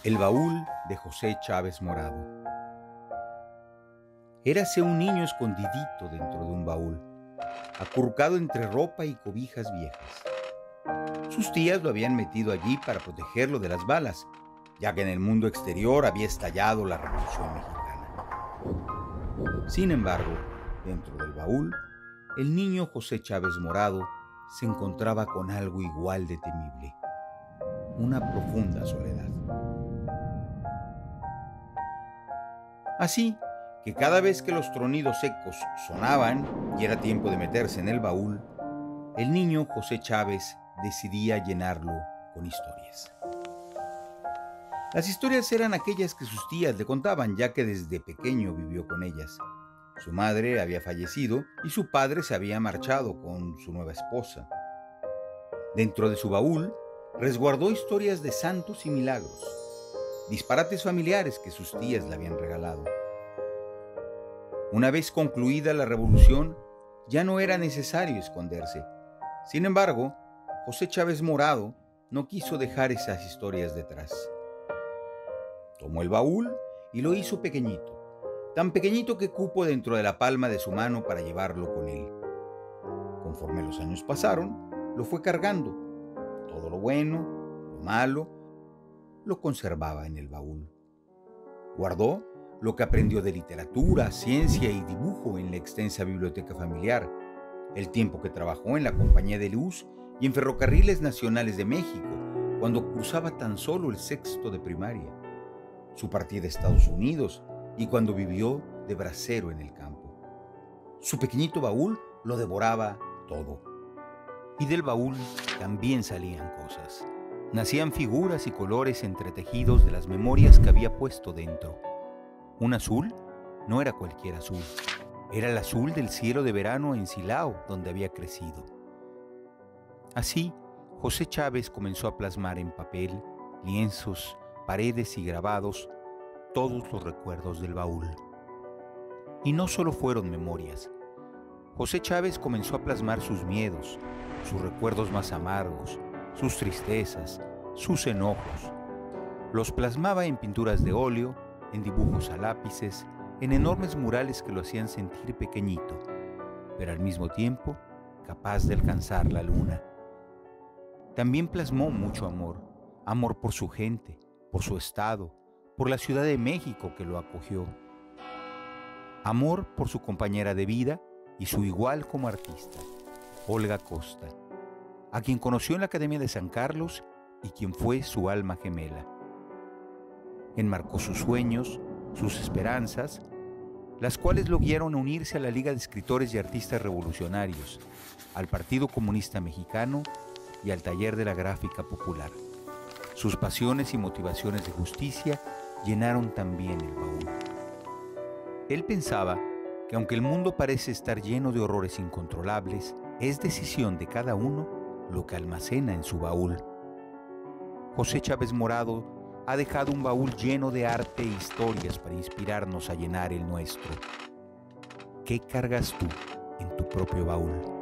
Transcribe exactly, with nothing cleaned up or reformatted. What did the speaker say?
El baúl de José Chávez Morado. Érase un niño escondidito dentro de un baúl, acurrucado entre ropa y cobijas viejas. Sus tías lo habían metido allí para protegerlo de las balas, ya que en el mundo exterior había estallado la Revolución Mexicana. Sin embargo, dentro del baúl, el niño José Chávez Morado se encontraba con algo igual de temible: una profunda soledad. Así que cada vez que los tronidos secos sonaban y era tiempo de meterse en el baúl, el niño José Chávez decidía llenarlo con historias. Las historias eran aquellas que sus tías le contaban, ya que desde pequeño vivió con ellas. Su madre había fallecido y su padre se había marchado con su nueva esposa. Dentro de su baúl resguardó historias de santos y milagros, disparates familiares que sus tías le habían regalado. Una vez concluida la revolución, ya no era necesario esconderse. Sin embargo, José Chávez Morado no quiso dejar esas historias detrás. Tomó el baúl y lo hizo pequeñito, tan pequeñito que cupo dentro de la palma de su mano para llevarlo con él. Conforme los años pasaron, lo fue cargando. Todo lo bueno, lo malo, lo conservaba en el baúl. Guardó lo que aprendió de literatura, ciencia y dibujo en la extensa biblioteca familiar, el tiempo que trabajó en la Compañía de Luz y en Ferrocarriles Nacionales de México, cuando cursaba tan solo el sexto de primaria, su partida a Estados Unidos y cuando vivió de bracero en el campo. Su pequeñito baúl lo devoraba todo. Y del baúl también salían cosas. Nacían figuras y colores entretejidos de las memorias que había puesto dentro. Un azul no era cualquier azul, era el azul del cielo de verano en Silao, donde había crecido. Así, José Chávez comenzó a plasmar en papel, lienzos, paredes y grabados todos los recuerdos del baúl. Y no solo fueron memorias. José Chávez comenzó a plasmar sus miedos, sus recuerdos más amargos, sus tristezas, sus enojos. Los plasmaba en pinturas de óleo, en dibujos a lápices, en enormes murales que lo hacían sentir pequeñito, pero al mismo tiempo capaz de alcanzar la luna. También plasmó mucho amor, amor por su gente, por su estado, por la Ciudad de México que lo acogió. Amor por su compañera de vida y su igual como artista, Olga Costa, a quien conoció en la Academia de San Carlos y quien fue su alma gemela. Enmarcó sus sueños, sus esperanzas, las cuales lo guiaron a unirse a la Liga de Escritores y Artistas Revolucionarios, al Partido Comunista Mexicano y al Taller de la Gráfica Popular. Sus pasiones y motivaciones de justicia llenaron también el baúl. Él pensaba que aunque el mundo parece estar lleno de horrores incontrolables, es decisión de cada uno lo que almacena en su baúl. José Chávez Morado ha dejado un baúl lleno de arte e historias para inspirarnos a llenar el nuestro. ¿Qué cargas tú en tu propio baúl?